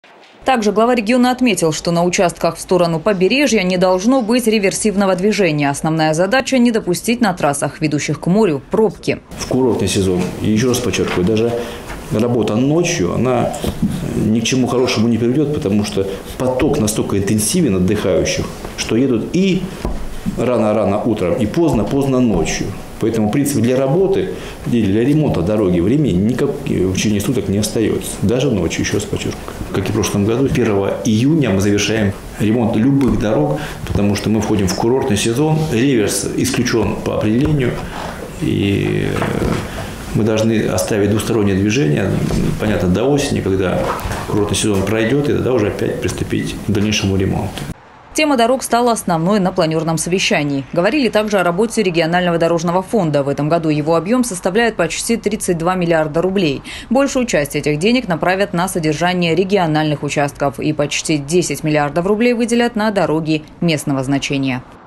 Также глава региона отметил, что на участках в сторону побережья не должно быть реверсивного движения. Основная задача – не допустить на трассах, ведущих к морю, пробки. В курортный сезон, и еще раз подчеркиваю, даже работа ночью, она ни к чему хорошему не приведет, потому что поток настолько интенсивен отдыхающих, что едут и рано-рано утром, и поздно-поздно ночью. Поэтому, в принципе, для работы, для ремонта дороги времени никак в течение суток не остается. Даже ночью, еще раз подчеркиваю. Как и в прошлом году, 1 июня мы завершаем ремонт любых дорог, потому что мы входим в курортный сезон. Реверс исключен по определению. И мы должны оставить двустороннее движение, понятно, до осени, когда курортный сезон пройдет, и тогда уже опять приступить к дальнейшему ремонту. Тема дорог стала основной на планерном совещании. Говорили также о работе регионального дорожного фонда. В этом году его объем составляет почти 32 миллиарда рублей. Большую часть этих денег направят на содержание региональных участков и почти 10 миллиардов рублей выделят на дороги местного значения.